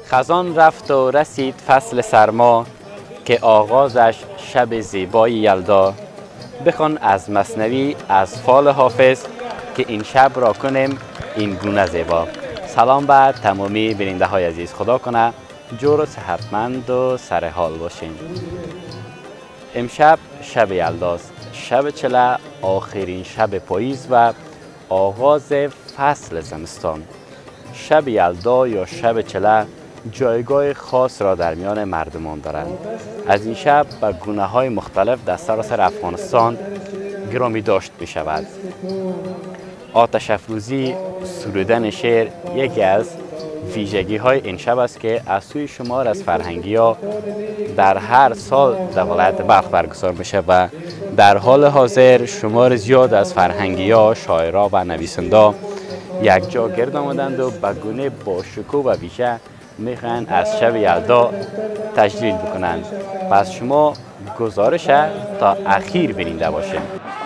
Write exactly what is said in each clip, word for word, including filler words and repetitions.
خزان رفت و رسید فصل سرما که آغازش شب زیبای یلدا. بخوان از مثنوی از فال حافظ که این شب را کنیم این گونه زیبا. سلام به تمامی بیننده های عزیز، خدا کنه جور و صحتمند و سر حال باشین. امشب شب یلداست، شب چله، آخرین شب پاییز و آغاز فصل زمستان. شب یلدا یا شب چله جایگاه خاص را در میان مردمان دارند. از این شب به گونه های مختلف در سراسر افغانستان گرامی داشت می شود. آتش افروزی، سرودن شعر یکی از ویژگی های این شب است که از سوی شمار از فرهنگی ها در هر سال در ولایت بلخ برگزار میشه و در حال حاضر شمار زیاد از فرهنگی ها، شاعرها و نویسنده یک جا گرد آمدند و به گونه با شکوه و ویژه میخوان از شب یلدا تجلیل بکنند. پس شما گزارش تا اخیر بیننده باشید.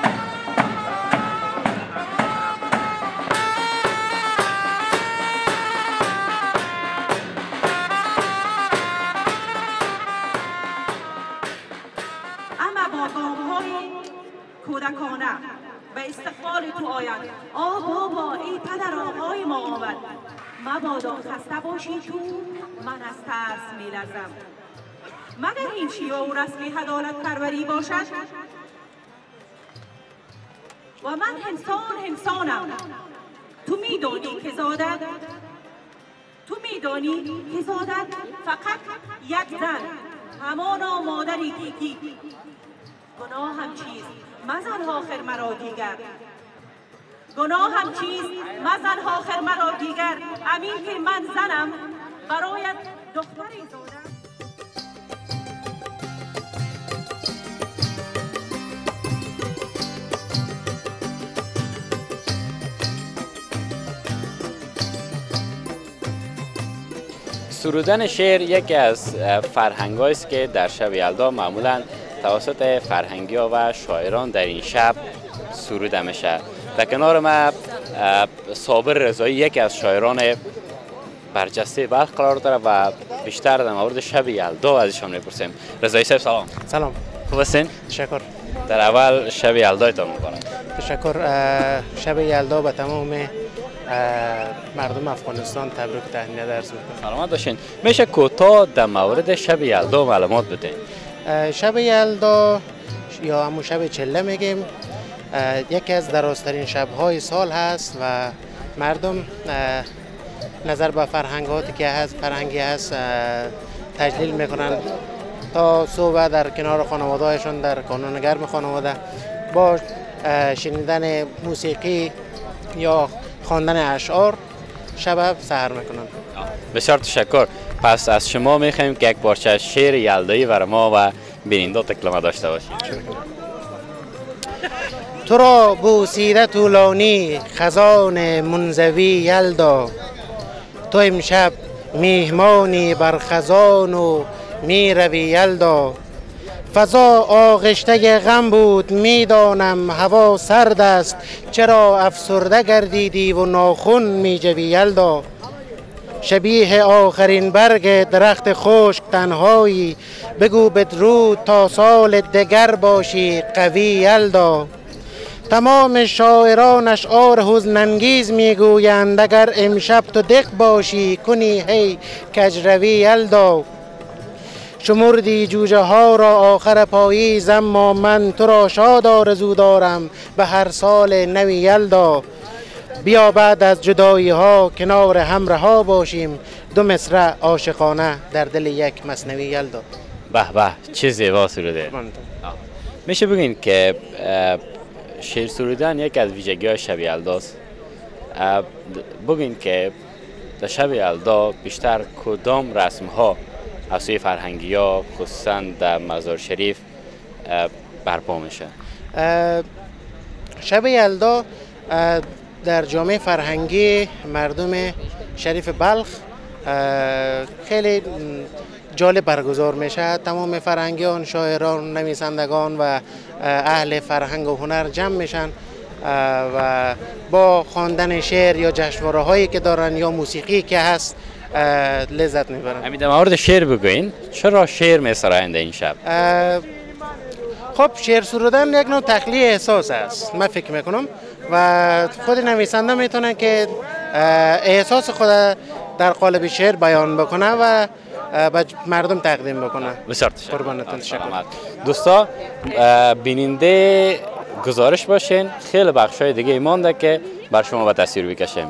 کودکانه به استقبال تو آید. آ بابا ای پدر آقای ما آمد. مبادا خسته باشی تو، من از ترس می لرزم. مگر این شیوه و رسم عدالت پروری باشد؟ و من انسان انسانم. تو می دانی که زادت تو می دانی که زادت فقط یک زن، همانا مادری گیگی. گناه هم چیز مزن آخر مرا دیگر. گناه هم چیز مزن آخر مرا دیگر. امین که من زنم برایت دختری زادم. سرودن شعر یکی از فرهنگ‌هایی است که در شب یلدا معمولاً توسط فرهنگی ها و شاعران در این شب سروده میشه. در کنار ما صابر رضایی یکی از شاعران برجسته بلخ قرار داره و بیشتر در مورد شب یلدا از ایشان میپرسیم. رضایی صاحب سلام. سلام. خوب هستین؟ تشکر. در اول شب یلدایتان میکنم. تشکر. شب یلدا به تمام مردم افغانستان تبریک تهنیت عرض میکنم. سلامت باشین. میشه کوتاه در مورد شب یلدا معلومات بدین؟ شب یلدا یا همون شب چله میگیم، یکی از درازترین شب‌های سال هست و مردم نظر به فرهنگاتی که هست فرهنگی هست تجلیل میکنن تا صبح در کنار خانواده‌هایشان در کانون گرم خانواده با شنیدن موسیقی یا خواندن اشعار شب سحر میکنن. بسیار تشکر. پس از شما میخوایم که یک پارچه شعر یلدایی برای ما و بیننده تکلمه داشته باشید. تو را بوسیده طولانی خزان منزوی یلدا. تو امشب میهمانی بر خزان و میروی یلدا. فضا آغشته غم بود میدانم هوا سرد است، چرا افسرده گردیدی و ناخن میجوی یلدا. شبیه آخرین برگ درخت خشک تنهایی، بگو بدرود تا سال دگر باشی قوی یلدا. تمام شاعران اشعار حزن انگیز میگویند اگر امشب تو دق باشی کنی هی کجروی یلدا. شمردی جوجه ها را آخر پاییز اما من تو را شاد آرزو دارم به هر سال نوی یلدا. بیا بعد از جدایی ها کنار هم رها باشیم، دو مصرع عاشقانه در دل یک مثنوی یلدا. به به چه زیبا سروده. میشه بگین که شعر سرودن یک از ویژگی های شب یلداست. بگین که در شب یلدا بیشتر کدام رسم ها از سوی فرهنگی ها خصوصا در مزار شریف برپا میشه؟ شب یلدا در جامعه فرهنگی مردم شریف بلخ خیلی جالب برگزار میشه. تمام فرهنگیان، شاعران، نویسندگان و اهل فرهنگ و هنر جمع میشن و با خواندن شعر یا جشنواره هایی که دارن یا موسیقی که هست لذت میبرن. همین در مورد شعر بگوین، چرا شعر میسرایند این شب؟ خب شعر سرودن یک نوع تخلیه احساس است، من فکر میکنم و خود نویسنده میتونه که احساس خود در قالب شعر بیان بکنه و به مردم تقدیم بکنه. بسیار تشکر. قربانتون تشکر. دوستا بیننده گزارش باشین، خیلی بخشای دیگه مانده که بر شما به تصویر بکشیم.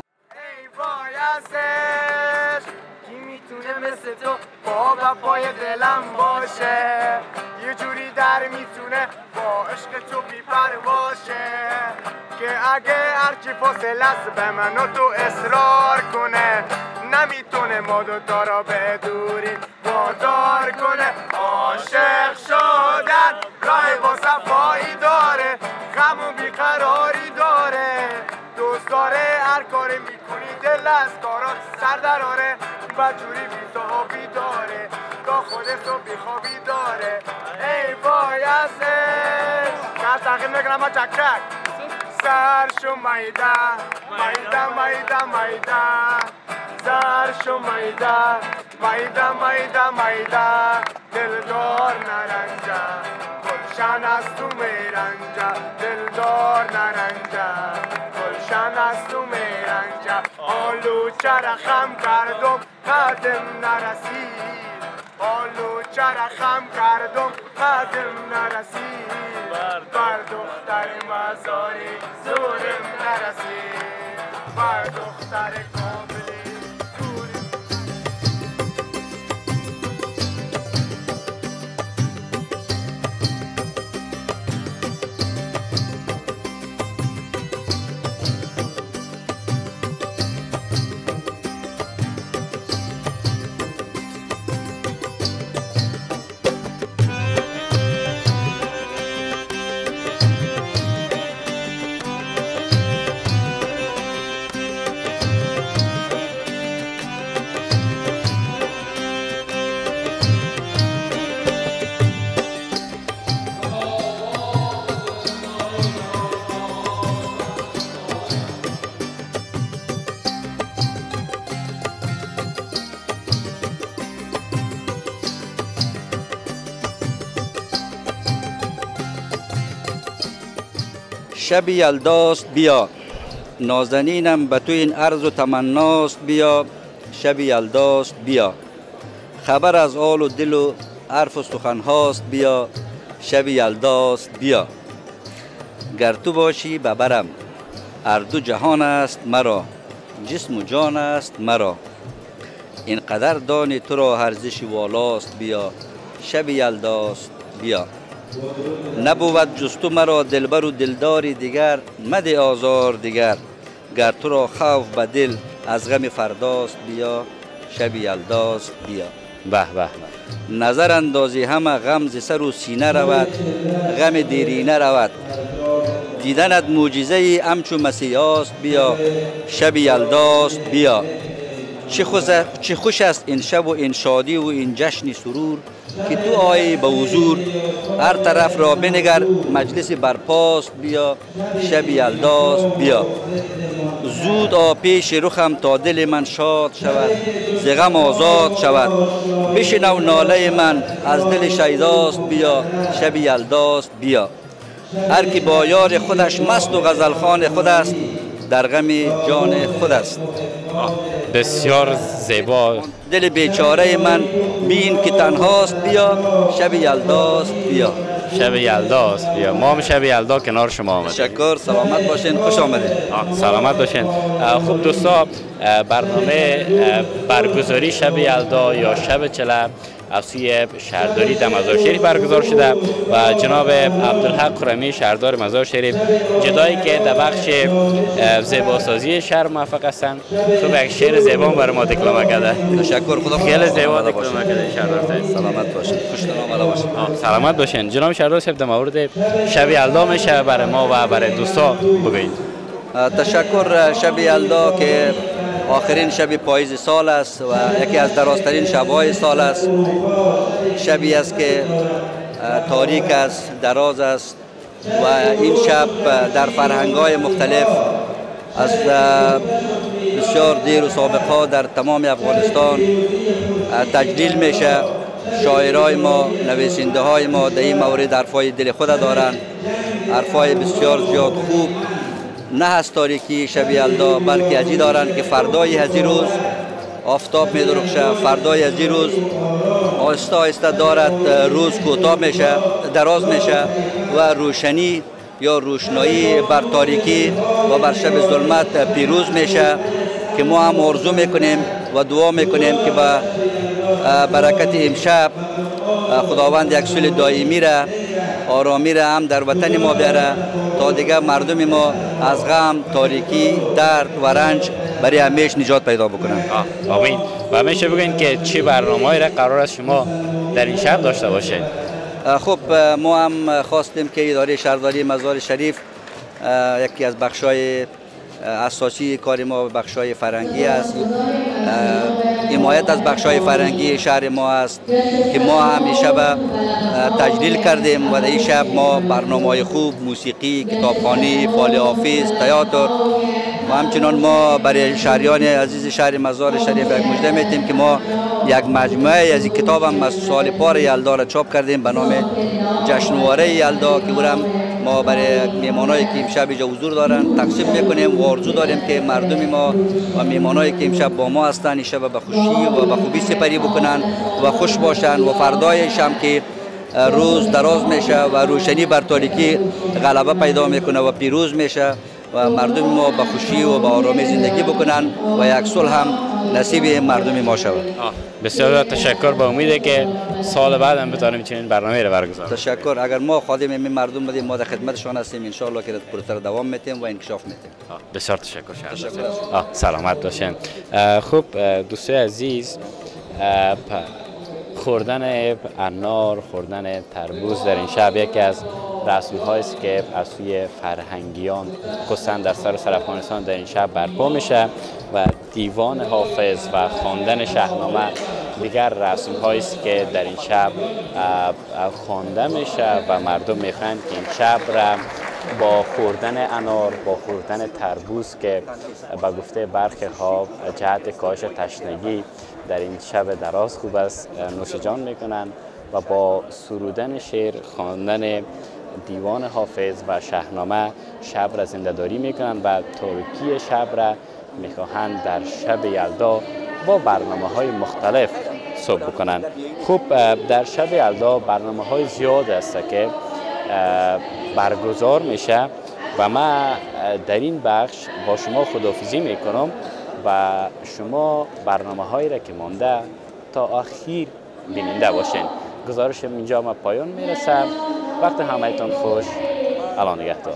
بابا پای دلم باشه یه جوری در میتونه با عشق تو بیپر باشه که اگه هرچی فاصله است به من و تو اصرار کنه نمیتونه ما دوتا را به دوری وادار کنه. عاشق شدن راه با صفایی داره، غم و بیقراری داره، دوست داره هر کاری میکنی دل از کارات سر دراره و جوری بی‌تابی داره تا خودت رو بیخوابی داره. ای بایستش نه تقیل میکنم با چک چک سرشو مایده مایده مایده مایده سرشو مایده مایده مایده مایده دلدار نرنجه گلشن از تو میرنجه دلدار نرنجه گلشن از تو میرنجه آلو چرخم کردم قدم نرسید آلو چرخم کردم قدم نرسید بر دختر مزاری زورم نرسید بر دختر کاملی زورم. شب یلداست بیا نازنینم به تو این عرض و تمناست بیا شب یلداست بیا خبر از آل و دل و حرف و سخن هاست بیا شب یلداست بیا گر تو باشی ببرم هر دو جهان است مرا جسم و جان است مرا اینقدر دانی تو را ارزش والاست بیا شب یلداست بیا نبود جز تو مرا دلبر و دلداری دیگر مده آزار دیگر گر تو را خوف به دل از غم فرداست بیا شب یلداست بیا به به نظر اندازی همه غم ز سر و سینه رود غم دیرینه رود دیدنت معجزه ای همچو مسیحاست بیا شب یلداست بیا چه خوش است این شب و این شادی و این جشن سرور که تو آیی به حضور هر طرف را بنگر مجلس برپاست بیا شب یلداست بیا زود آ پیش رخم تا دل من شاد شود ز غم آزاد شود بشنو ناله من از دل شیداست بیا شب یلداست بیا هر کی با یار خودش مست و غزلخوان خود است در غم جان خود است. بسیار زیبا. دل بیچاره من بین که تنهاست بیا شب یلداست بیا شب یلداست بیا ما هم شب یلدا کنار شما آمدیم. تشکر سلامت باشین خوش آمدید. سلامت باشین. خوب دوستا برنامه برگزاری شب یلدا یا شب چله از سوی شهرداری در مزار شریف برگزار شده و جناب عبدالحق قرمی شهردار مزار شریف جدایی که در بخش زیباسازی شهر موفق هستند تو یک شعر زیبا برای ما دکلمه کرده. تشکر خدا خیلی زیبا دکلمه کرده شهردار صاحب. سلامت باشین خوشنما باشین. سلامت باشین. جناب شهردار صاحب در مورد شب یلدا میشه برای ما و برای دوستا بگویید. تشکر. شب یلدا که آخرین شب پاییز سال است و یکی از درازترین شب‌های سال است. شبی است که تاریک است، دراز است و این شب در فرهنگ‌های مختلف از بسیار دیر و سابقه در تمام افغانستان تجلیل میشه. شاعرای ما، نویسنده های ما در این مورد حرفای دل خود دارند، حرفای بسیار زیاد خوب. نه از تاریکی شب یلدا، بلکه ازی دارند که فردای از این روز آفتاب می درخشه، فردای از این روز آهسته آهسته دارد روز کوتاه میشه، دراز میشه و روشنی یا روشنایی بر تاریکی و بر شب ظلمت پیروز میشه، که ما هم آرزو میکنیم و دعا میکنیم که با برکت امشب خداوند یک سول دائمی را، آرامی را هم در وطن ما بیاره تا دیگه مردم ما از غم، تاریکی، درد و رنج برای همیشه نجات پیدا بکنن. آمین. و همیشه بگین که چی برنامه‌ای را قرار است شما در این شب داشته باشید؟ خب ما هم خواستیم که اداره شهرداری مزار شریف یکی از بخشای اساسی کار ما بخشای فرهنگی است، حمایت از بخشای فرهنگی شهر ما است که ما هم شب تجلیل کردیم و در این شب ما برنامه‌های خوب، موسیقی، کتابخوانی، فال حافظ، تئاتر و همچنان ما برای شهریان عزیز شهر مزار شریف یک مژده میدیم که ما یک مجموعه از این کتاب هم از سال پار یلدا را چاپ کردیم به نام جشنواره یلدا که برام ما برای میمانایی که امشب اینجا حضور دارن تقسیم میکنیم و آرزو داریم که مردم ما و میمانایی که امشب با ما هستن این شب به خوشی و به خوبی سپری بکنن و خوش باشن و فردای شب که روز دراز میشه و روشنی بر تاریکی غلبه پیدا میکنه و پیروز میشه و مردم ما به خوشی و به آرامی زندگی بکنن و یک صلح هم نصیب مردم ما شود. بسیار تشکر، با امیده که سال بعد هم بتونیم چنین برنامه رو برگزار. تشکر. اگر ما خادم این مردم بودیم ما در خدمتشان هستیم، ان شاء الله که پرتر دوام میتیم و انکشاف میتیم. بسیار تشکر. تشکر. سلامت باشین. خوب دوستای عزیز، خوردن انار، خوردن تربوز در این شب یکی از رسم هایی است که از سوی فرهنگیان خصوصا در سراسر افغانستان در این شب برپا میشه و دیوان حافظ و خواندن شاهنامه دیگر رسم هایی است که در این شب خوانده میشه و مردم میخواهند که این شب را با خوردن انار، با خوردن تربوز که به گفته برخی ها جهت کاهش تشنگی در این شب دراز خوب است نوش جان میکنن و با سرودن شعر، خواندن دیوان حافظ و شاهنامه شب را زنده‌داری میکنن و تاریکی شب را میخواهند در شب یلدا با برنامه های مختلف صبح بکنن. خوب در شب یلدا برنامه های زیاد است که برگزار میشه و من در این بخش با شما خداحافظی میکنم و شما برنامه هایی را که مانده تا آخر بیننده باشین. گزارشم اینجا ما پایان میرسم. وقت همه‌تون خوش. الان نگهدار.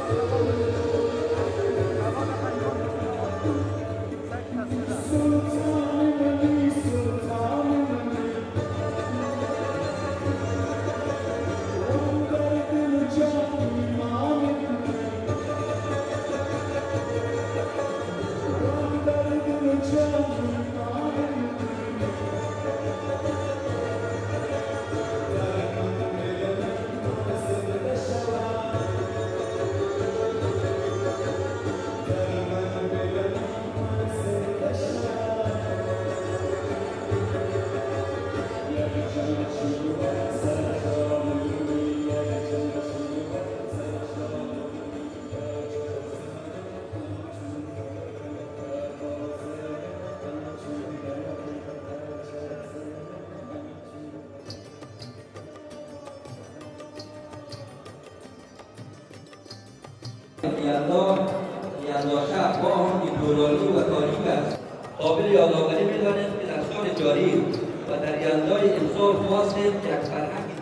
یلدا یلدا شهر با آن ایدئولوژی و تاریخ است. قابل یادآوری می‌دانیم که در سال جاری و در یلدای امسال خواستیم یک فرهنگ